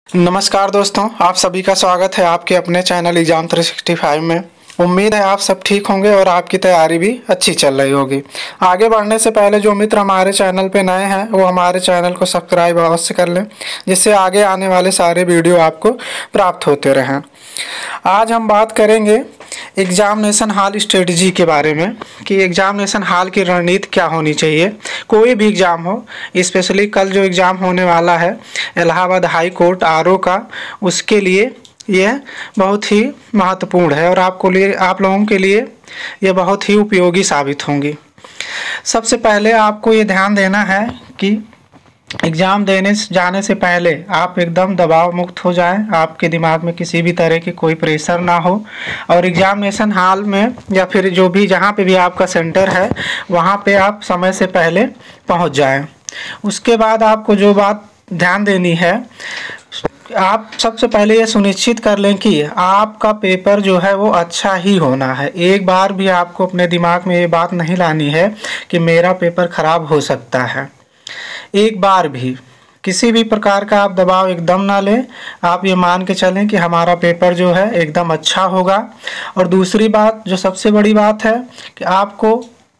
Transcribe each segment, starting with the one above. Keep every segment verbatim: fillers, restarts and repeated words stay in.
नमस्कार दोस्तों, आप सभी का स्वागत है आपके अपने channel exam three sixty five में। उम्मीद है आप सब ठीक होंगे और आपकी तैयारी भी अच्छी चल रही होगी। आगे बढ़ने से पहले जो मित्र हमारे चैनल पे नए हैं वो हमारे चैनल को सब्सक्राइब अवश्य कर लें, जिससे आगे आने वाले सारे वीडियो आपको प्राप्त होते रहें। आज हम बात करेंगे एग्जामिनेशन हॉल स्ट्रेटजी के बारे में कि एग्जामिनेशन हॉल की रणनीति क्या होनी चाहिए। कोई भी एग्ज़ाम हो, स्पेशली कल जो एग्ज़ाम होने वाला है Allahabad High Court R O का, उसके लिए यह बहुत ही महत्वपूर्ण है और आपको लिए आप लोगों के लिए यह बहुत ही उपयोगी साबित होंगी। सबसे पहले आपको ये ध्यान देना है कि एग्ज़ाम देने जाने से पहले आप एकदम दबाव मुक्त हो जाएं, आपके दिमाग में किसी भी तरह की कोई प्रेशर ना हो और एग्जामिनेशन हॉल में या फिर जो भी जहां पे भी आपका सेंटर है वहां पे आप समय से पहले पहुंच जाएं। उसके बाद आपको जो बात ध्यान देनी है, आप सबसे पहले ये सुनिश्चित कर लें कि आपका पेपर जो है वो अच्छा ही होना है। एक बार भी आपको अपने दिमाग में ये बात नहीं लानी है कि मेरा पेपर ख़राब हो सकता है। एक बार भी किसी भी प्रकार का आप दबाव एकदम ना लें। आप ये मान के चलें कि हमारा पेपर जो है एकदम अच्छा होगा। और दूसरी बात जो सबसे बड़ी बात है कि आपको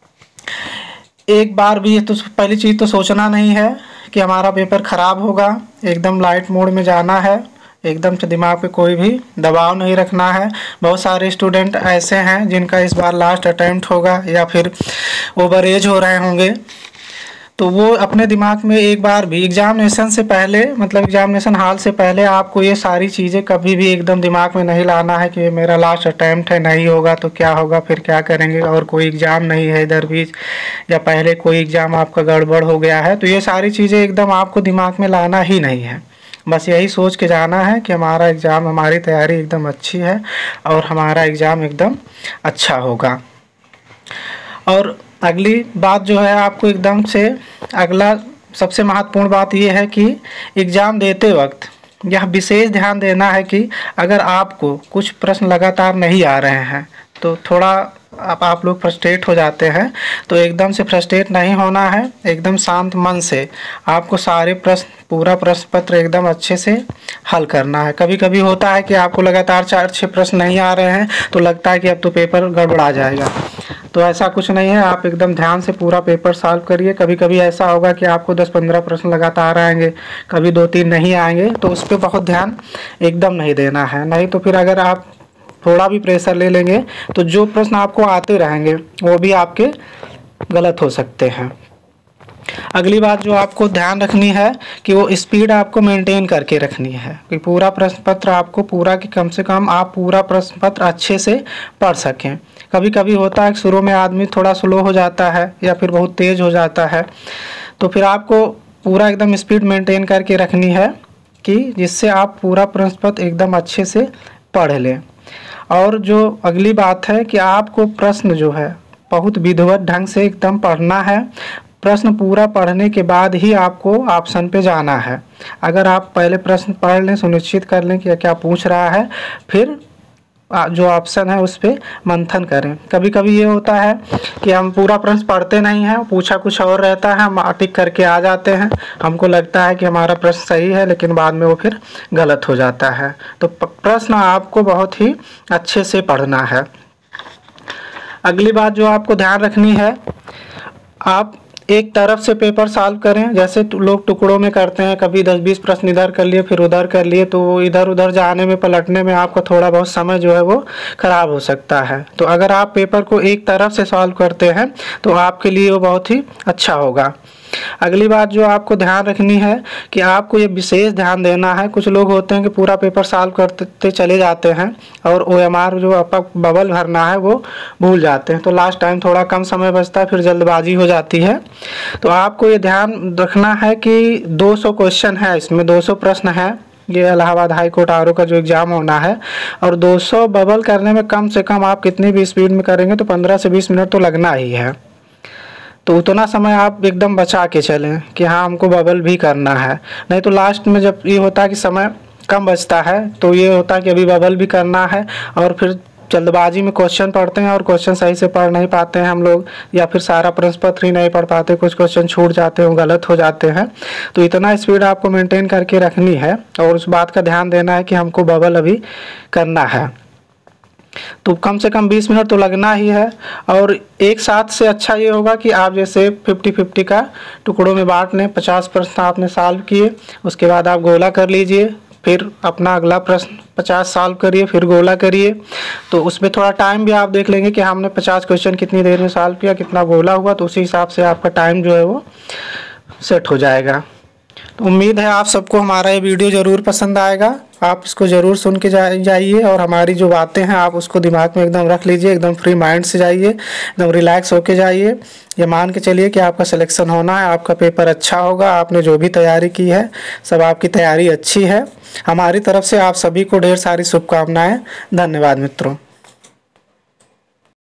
एक बार भी, तो पहली चीज़ तो सोचना नहीं है कि हमारा पेपर ख़राब होगा। एकदम लाइट मोड में जाना है, एकदम से दिमाग पे कोई भी दबाव नहीं रखना है। बहुत सारे स्टूडेंट ऐसे हैं जिनका इस बार लास्ट अटेम्प्ट होगा या फिर ओवर एज हो रहे होंगे, तो वो अपने दिमाग में एक बार भी एग्जामिनेशन से पहले, मतलब एग्जामिनेशन हॉल से पहले आपको ये सारी चीज़ें कभी भी एकदम दिमाग में नहीं लाना है कि ये मेरा लास्ट अटैम्प्ट है, नहीं होगा तो क्या होगा, फिर क्या करेंगे, और कोई एग्ज़ाम नहीं है इधर बीच, या पहले कोई एग्ज़ाम आपका गड़बड़ हो गया है। तो ये सारी चीज़ें एकदम आपको दिमाग में लाना ही नहीं है। बस यही सोच के जाना है कि हमारा एग्ज़ाम, हमारी तैयारी एकदम अच्छी है और हमारा एग्ज़ाम एकदम अच्छा होगा। और अगली बात जो है, आपको एकदम से अगला सबसे महत्वपूर्ण बात यह है कि एग्ज़ाम देते वक्त यह विशेष ध्यान देना है कि अगर आपको कुछ प्रश्न लगातार नहीं आ रहे हैं तो थोड़ा आप आप लोग फ्रस्ट्रेट हो जाते हैं, तो एकदम से फ्रस्ट्रेट नहीं होना है। एकदम शांत मन से आपको सारे प्रश्न, पूरा प्रश्न पत्र एकदम अच्छे से हल करना है। कभी कभी होता है कि आपको लगातार चार छः प्रश्न नहीं आ रहे हैं तो लगता है कि अब तो पेपर गड़बड़ा जाएगा, तो ऐसा कुछ नहीं है। आप एकदम ध्यान से पूरा पेपर सॉल्व करिए। कभी कभी ऐसा होगा कि आपको दस पंद्रह प्रश्न लगातार आएंगे, कभी दो तीन नहीं आएंगे, तो उस पर बहुत ध्यान एकदम नहीं देना है। नहीं तो फिर अगर आप थोड़ा भी प्रेशर ले लेंगे तो जो प्रश्न आपको आते रहेंगे वो भी आपके गलत हो सकते हैं। अगली बात जो आपको ध्यान रखनी है कि वो स्पीड आपको मेंटेन करके रखनी है कि पूरा प्रश्न पत्र आपको पूरा कि कम से कम आप पूरा प्रश्न पत्र अच्छे से पढ़ सकें। कभी कभी होता है कि शुरू में आदमी थोड़ा स्लो हो जाता है या फिर बहुत तेज़ हो जाता है, तो फिर आपको पूरा एकदम स्पीड मेंटेन करके रखनी है कि जिससे आप पूरा प्रश्न पत्र एकदम अच्छे से पढ़ लें। और जो अगली बात है कि आपको प्रश्न जो है बहुत विधिवत ढंग से एकदम पढ़ना है। प्रश्न पूरा पढ़ने के बाद ही आपको ऑप्शन पे जाना है। अगर आप पहले प्रश्न पढ़ लें, सुनिश्चित कर लें कि क्या पूछ रहा है, फिर जो ऑप्शन है उस पर मंथन करें। कभी कभी ये होता है कि हम पूरा प्रश्न पढ़ते नहीं हैं, पूछा कुछ और रहता है, हम टिक करके आ जाते हैं, हमको लगता है कि हमारा प्रश्न सही है, लेकिन बाद में वो फिर गलत हो जाता है। तो प्रश्न आपको बहुत ही अच्छे से पढ़ना है। अगली बात जो आपको ध्यान रखनी है, आप एक तरफ से पेपर सॉल्व करें। जैसे लोग टुकड़ों में करते हैं, कभी दस बीस प्रश्न इधर कर लिए फिर उधर कर लिए, तो इधर उधर जाने में, पलटने में आपका थोड़ा बहुत समय जो है वो ख़राब हो सकता है। तो अगर आप पेपर को एक तरफ से सॉल्व करते हैं तो आपके लिए वो बहुत ही अच्छा होगा। अगली बात जो आपको ध्यान रखनी है कि आपको ये विशेष ध्यान देना है, कुछ लोग होते हैं कि पूरा पेपर सॉल्व करते चले जाते हैं और ओ एम आर जो आपका बबल भरना है वो भूल जाते हैं, तो लास्ट टाइम थोड़ा कम समय बचता है, फिर जल्दबाजी हो जाती है। तो आपको ये ध्यान रखना है कि दो सौ क्वेश्चन है, इसमें दो सौ प्रश्न है, ये Allahabad High Court R O का जो एग्ज़ाम होना है, और दो सौ बबल करने में कम से कम आप कितनी भी स्पीड में करेंगे तो पंद्रह से बीस मिनट तो लगना ही है। तो उतना समय आप एकदम बचा के चलें कि हाँ हमको बबल भी करना है। नहीं तो लास्ट में जब ये होता है कि समय कम बचता है तो ये होता है कि अभी बबल भी करना है और फिर जल्दबाजी में क्वेश्चन पढ़ते हैं और क्वेश्चन सही से पढ़ नहीं पाते हैं हम लोग, या फिर सारा प्रश्न पत्र ही नहीं पढ़ पाते, कुछ क्वेश्चन छूट जाते हैं, गलत हो जाते हैं। तो इतना स्पीड आपको मेंटेन करके रखनी है और उस बात का ध्यान देना है कि हमको बबल अभी करना है। तो कम से कम बीस मिनट तो लगना ही है। और एक साथ से अच्छा ये होगा कि आप जैसे फिफ्टी फिफ्टी का टुकड़ों में बांट लें। पचास प्रश्न आपने सॉल्व किए, उसके बाद आप गोला कर लीजिए, फिर अपना अगला प्रश्न पचास सॉल्व करिए, फिर गोला करिए। तो उसमें थोड़ा टाइम भी आप देख लेंगे कि हमने पचास क्वेश्चन कितनी देर में सॉल्व किया, कितना गोला हुआ, तो उसी हिसाब से आपका टाइम जो है वो सेट हो जाएगा। तो उम्मीद है आप सबको हमारा ये वीडियो ज़रूर पसंद आएगा। आप इसको ज़रूर सुन के जा जाइए और हमारी जो बातें हैं आप उसको दिमाग में एकदम रख लीजिए, एकदम फ्री माइंड से जाइए, एकदम रिलैक्स होके जाइए। ये मान के चलिए कि आपका सिलेक्शन होना है, आपका पेपर अच्छा होगा। आपने जो भी तैयारी की है सब आपकी तैयारी अच्छी है। हमारी तरफ से आप सभी को ढेर सारी शुभकामनाएँ। धन्यवाद मित्रों।